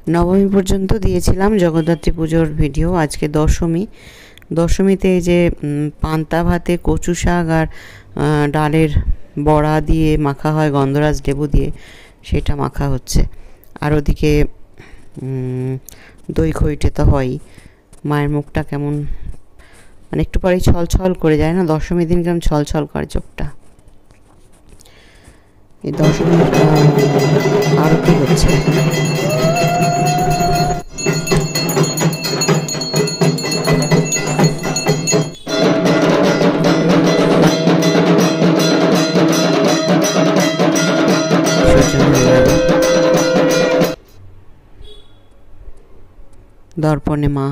নবমী পর্যন্ত দিয়েছিলাম জগদ্ধাত্রী পুজোর ভিডিও। আজকে দশমী। দশমীতে এই যে পান্তা ভাতে কচু শাক আর ডালের বড়া দিয়ে মাখা হয় গন্ধরাজ লেবু দিয়ে, সেটা মাখা হচ্ছে। আর ওদিকে দই খইটে তো হয়ই। মায়ের মুখটা কেমন মানে একটু পরেই ছলছল করে যায় না, দশমীর দিন কেমন ছলছল করে চোখটা। এই দশমী আরতি হচ্ছে। দর্পণে মা,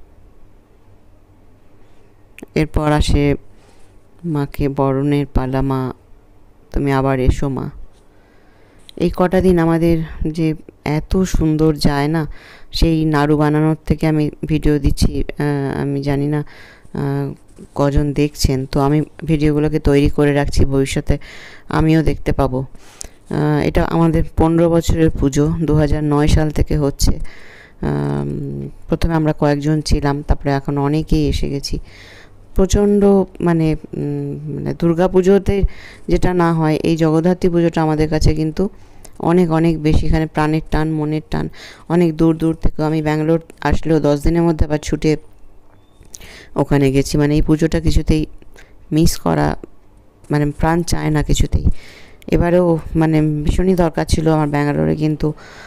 এরপর আসে মাকে বরণের পালা। মা তুমি আবার এসো মা। এই কটা দিন আমাদের যে এত সুন্দর যায় না, সেই নাড়ু বানানোর থেকে আমি ভিডিও দিচ্ছি, আমি জানি না কজন দেখছেন। তো আমি ভিডিওগুলোকে তৈরি করে রাখছি, ভবিষ্যতে আমিও দেখতে পাবো। এটা আমাদের 15 বছরের পুজো, 2009 সাল থেকে হচ্ছে। প্রথমে আমরা কয়েকজন ছিলাম, তারপরে এখন অনেকেই এসে গেছি। প্রচণ্ড মানে দুর্গা পুজোতে যেটা না হয়, এই জগদ্ধাত্রী পুজোটা আমাদের কাছে কিন্তু অনেক অনেক বেশি। এখানে প্রাণের টান, মনের টান। অনেক দূর দূর থেকে আমি ব্যাঙ্গালোর আসলেও 10 দিনের মধ্যে আবার ছুটে ওখানে গেছি। মানে এই পুজোটা কিছুতেই মিস করা মানে প্রাণ চায় না কিছুতেই। এবারেও মানে ভীষণই দরকার ছিল আমার ব্যাঙ্গালোরে, কিন্তু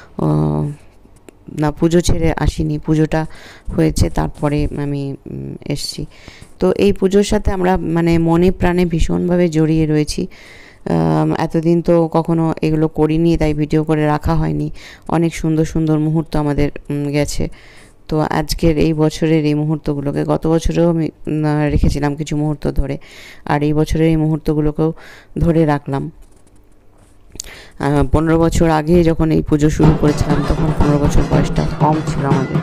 না, পুজো ছেড়ে আসিনি। পুজোটা হয়েছে তারপরে আমি এসছি। তো এই পুজোর সাথে আমরা মানে মনে প্রাণে ভীষণভাবে জড়িয়ে রয়েছি। এতদিন তো কখনো এগুলো করিনি, তাই ভিডিও করে রাখা হয়নি। অনেক সুন্দর সুন্দর মুহূর্ত আমাদের গেছে। তো আজকের এই বছরের এই মুহূর্তগুলোকে, গত বছরেও আমি রেখেছিলাম কিছু মুহূর্ত ধরে, আর এই বছরের এই মুহূর্তগুলোকেও ধরে রাখলাম। 15 বছর আগে যখন এই পুজো শুরু করেছিলাম, তখন 15 বছর বয়সটা কম ছিল আমাদের।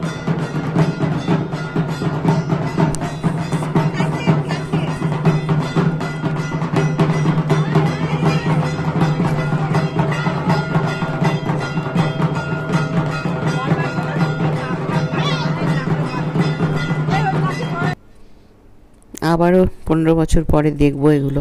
আবারও 15 বছর পরে দেখবো এগুলো।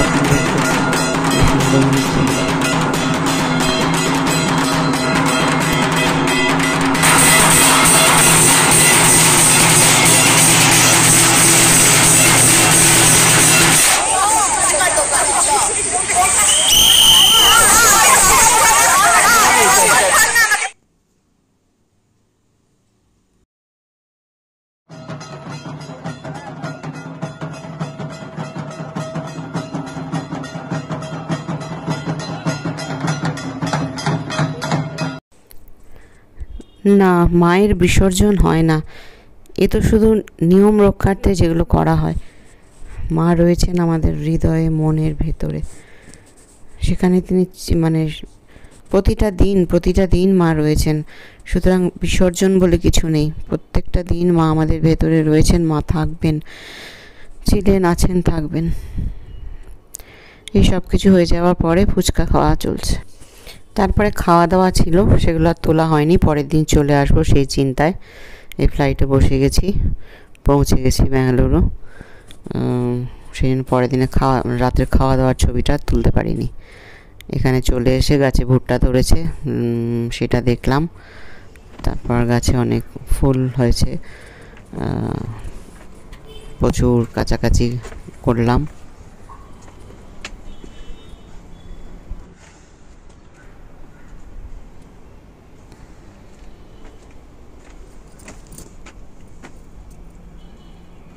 না, মায়ের বিসর্জন হয় না। এ তো শুধু নিয়ম রক্ষার্থে যেগুলো করা হয়। মা রয়েছেন আমাদের হৃদয়ে, মনের ভেতরে। সেখানে তিনি মানে প্রতিটা দিন মা রয়েছেন। সুতরাং বিসর্জন বলে কিছু নেই। প্রত্যেকটা দিন মা আমাদের ভেতরে রয়েছেন, মা থাকবেন, ছিলেন, আছেন, থাকবেন। এই সব কিছু হয়ে যাওয়ার পরে ফুচকা খাওয়া চলছে। তারপরে খাওয়া দাওয়া ছিল, সেগুলো আর তোলা হয়নি। পরের দিন চলে আসবো সেই চিন্তায় এই ফ্লাইটে বসে গেছি, পৌঁছে গেছি ব্যাঙ্গালুরু। সেই জন্য পরের দিনে রাতের খাওয়া দাওয়ার ছবিটা তুলতে পারিনি। এখানে চলে এসে গাছে ভুট্টা ধরেছে, সেটা দেখলাম। তারপর গাছে অনেক ফুল হয়েছে, প্রচুর কাছাকাছি করলাম।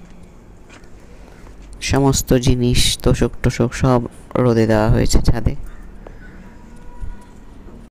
সমস্ত জিনিস তোষক সব রোদে দেওয়া হয়েছে ছাদে।